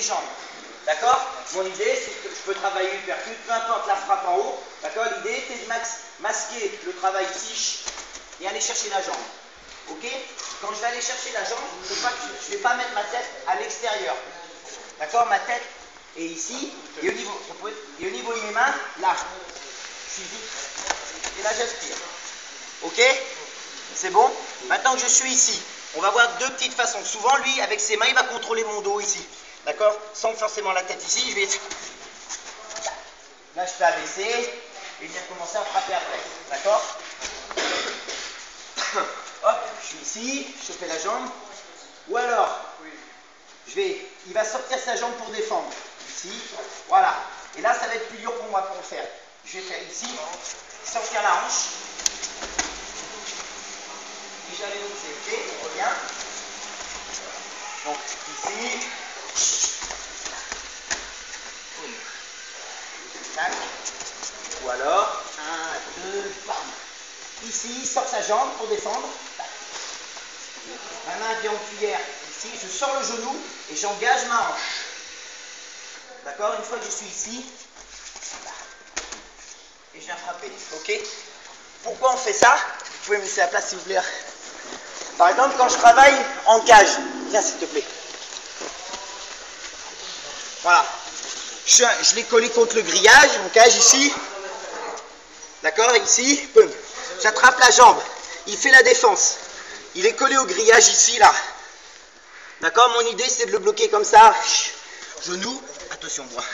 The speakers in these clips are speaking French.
jambes. D'accord? Mon idée, c'est que je peux travailler l'uppercut, peu importe la frappe en haut. D'accord? L'idée, c'est de masquer le travail tiche et aller chercher la jambe. Ok? Quand je vais aller chercher la jambe, je ne vais pas mettre ma tête à l'extérieur. D'accord? Ma tête est ici, et au niveau de mes mains, là. Je suis ici, et là j'aspire. Ok? C'est bon? Maintenant que je suis ici, on va voir deux petites façons. Souvent, lui, avec ses mains, il va contrôler mon dos ici. D'accord? Sans forcément la tête ici, je vais... Là, je peux abaisser, et venir commencer à frapper après. D'accord? Hop, je suis ici, je fais la jambe. Ou alors, il va sortir sa jambe pour défendre. Ici, voilà. Et là, ça va être plus dur pour moi pour le faire. Je vais faire ici, sortir la hanche. Et j'allais pousser. Ok, on revient. Donc, ici. Tac. Ou alors, 1, 2, bam. Ici, il sort sa jambe pour défendre. Tac. Ma main vient en cuillère. Ici, je sors le genou et j'engage ma hanche. D'accord? Une fois que je suis ici, et je viens frapper. Ok? Pourquoi on fait ça? Vous pouvez me laisser la place s'il vous plaît. Par exemple, quand je travaille en cage, viens s'il te plaît. Voilà. Je l'ai collé contre le grillage, en cage ici. D'accord? Ici, boum. J'attrape la jambe. Il fait la défense. Il est collé au grillage ici, là. D'accord? Mon idée, c'est de le bloquer comme ça. Genou. Attention, moi.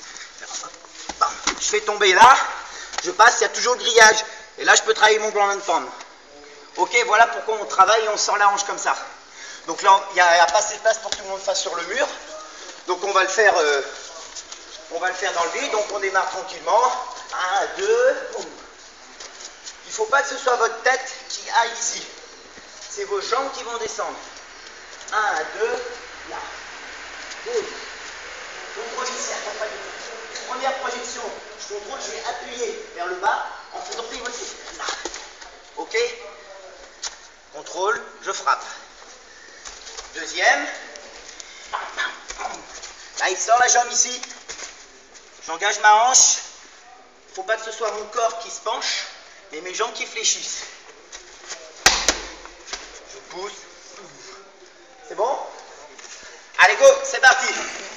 Je fais tomber là. Je passe, il y a toujours le grillage. Et là, je peux travailler mon plan de femme. Ok, voilà pourquoi on travaille et on sort la hanche comme ça. Donc là, il n'y a pas assez de place pour que tout le monde fasse sur le mur. Donc on va le faire dans le vide. Donc on démarre tranquillement. 1, 2, boum. Il ne faut pas que ce soit votre tête qui aille ici. C'est vos jambes qui vont descendre. 1, 2, là. Boum. Contrôle ici, première projection. Je contrôle, je vais appuyer vers le bas en faisant pivoter. Là. Ok? Contrôle, je frappe. Deuxième. Là, il sort la jambe ici. J'engage ma hanche. Il ne faut pas que ce soit mon corps qui se penche, mais mes jambes qui fléchissent. Je pousse. C'est bon? Allez, go, c'est parti.